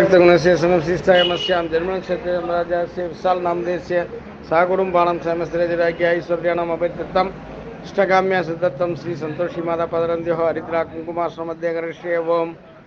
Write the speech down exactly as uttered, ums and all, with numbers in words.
सर्वतीर्थगुणस्य समशिष्टायमस्यां जन्मनक्षत्रे राजास्य विशाल नामदेस्य साकुटुम्बानां समस्तराज्य ऐश्वर्याणाम् अभितीर्थम् इष्टकाम्या सिद्धत्वं श्री संतोषी माता पदरन्ध्योः हरिद्रा कुङ्कुमाश्रमध्ये करिष्ये। ओम